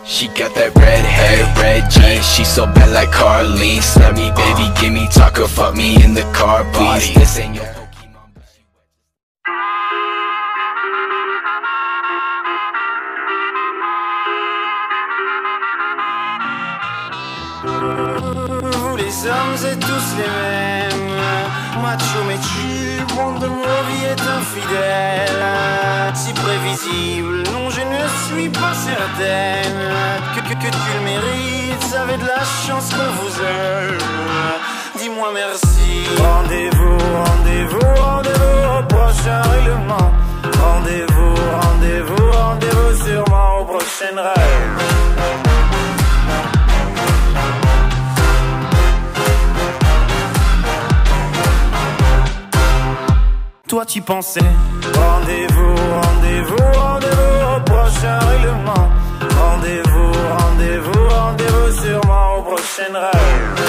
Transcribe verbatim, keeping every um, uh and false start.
She got that red hair, red jeans. She so bad like Carlene. Slam me, baby, give me taco, fuck me in the car, please. This ain't your Pokemon, but she wet. Vous les hommes êtes tous les mêmes, macho mais tu, monde de nos vies est infidèle. Si prévisible, non je ne suis pas certaine que, que, que tu le mérites, vous avez de la chance qu'on vous aime. Dis-moi merci. Rendez-vous, rendez-vous, rendez-vous au prochain règlement. Rendez-vous, rendez-vous, rendez-vous sûrement au prochain rêve. Toi tu pensais. Rendez-vous, rendez-vous, rendez-vous au prochain règlement. Rendez-vous, rendez-vous, rendez-vous sûrement au prochain rêve.